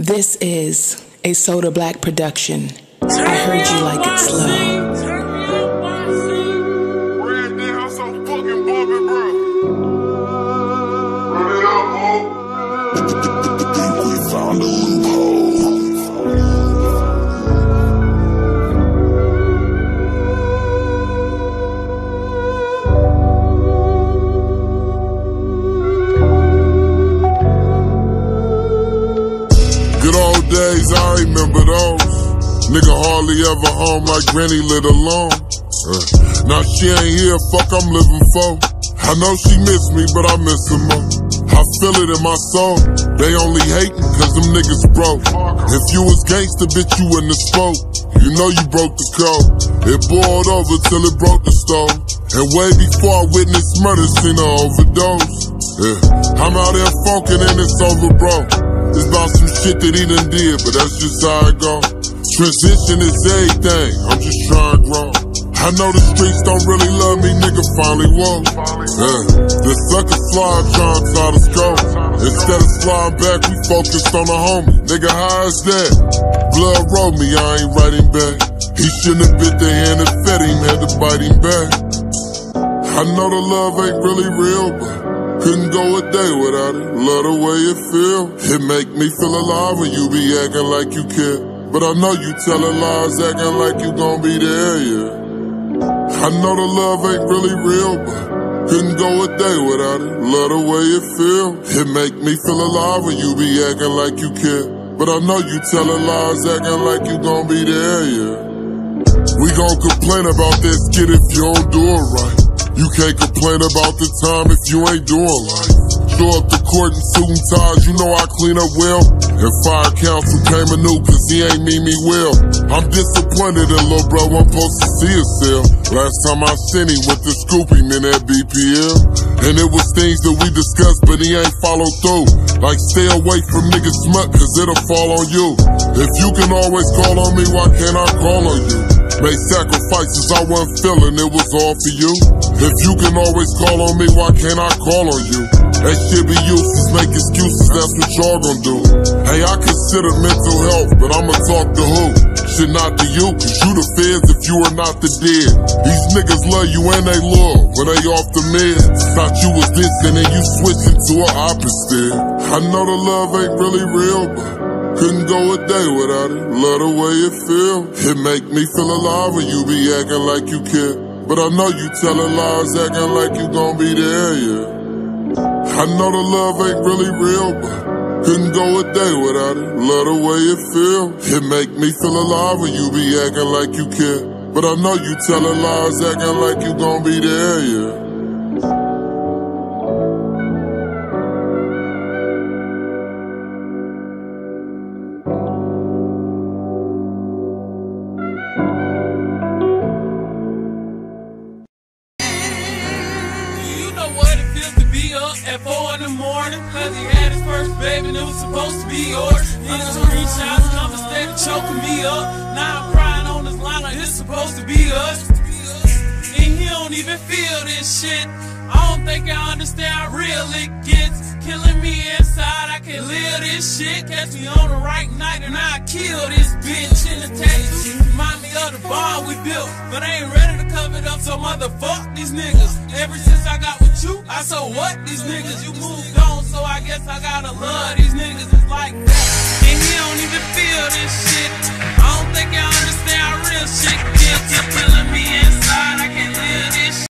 This is a Soda Black production. I heard you like it slow. Good old days, I remember those. Nigga hardly ever home like granny lit alone. Now she ain't here, fuck I'm living for. I know she miss me, but I miss her more. I feel it in my soul. They only hatin' cause them niggas broke. If you was gangsta, bitch, you wouldn't have spoke. You know you broke the code. It boiled over till it broke the stove. And way before I witnessed murder, seen her overdose. I'm out here funkin' and it's over, bro. It's about some shit that he done did, but that's just how it go. Transition is everything, I'm just trying to grow. I know the streets don't really love me, nigga finally woke. The suckers flying, trying to tell us go. Instead of sliding back, we focused on the homie. Nigga, how is that? Blood wrote me, I ain't writing back. He shouldn't have bit the hand that fed him, had to bite him back. I know the love ain't really real, but couldn't go a day without it. Love the way it feel. It make me feel alive when you be acting like you care. But I know you telling lies, acting like you gon' be there, yeah. I know the love ain't really real, but couldn't go a day without it. Love the way it feel. It make me feel alive when you be acting like you care. But I know you telling lies, acting like you gon' be there, yeah. We gon' complain about that skit if you don't do it right. You can't complain about the time if you ain't doing life. Show up to court in suit and ties, you know I clean up well. And fire counsel came anew cause he ain't mean me well. I'm disappointed in lil' bro, I'm supposed to see a cell. Last time I seen him went to scoop him in that BPL. And it was things that we discussed but he ain't followed through. Like stay away from niggas smut cause it'll fall on you. If you can always call on me, why can't I call on you? Made sacrifices I wasn't feeling, it was all for you. If you can always call on me, why can't I call on you? That shit be useless, make excuses, that's what y'all gon' do. Hey, I consider mental health, but I'ma talk to who? Shit not to you, cause you the feds if you are not the dead. These niggas love you and they love when they off the meds. Thought you was this and then you switching to an opposite. I know the love ain't really real, but couldn't go a day without it. Love the way it feel. It make me feel alive when you be acting like you care. But I know you telling lies, acting like you gon' be there, yeah. I know the love ain't really real, but couldn't go a day without it. Love the way it feel. It make me feel alive when you be acting like you care. But I know you telling lies, acting like you gon' be there, yeah. At 4 in the morning, cause he had his first baby and it was supposed to be yours. Niggas screenshots and I'm steady choking me up. Now I'm crying on this line like it's supposed to be us. And he don't even feel this shit. I don't think I understand how real it gets. Killing me inside, I can't live this shit. Catch me on the right night and I kill this bitch. In the tattoos remind me of the bond we built, but I ain't ready to cover it up, so motherfuck these niggas. Ever since I got with you, I so what these niggas. You moved on, so I guess I gotta love these niggas. It's like that.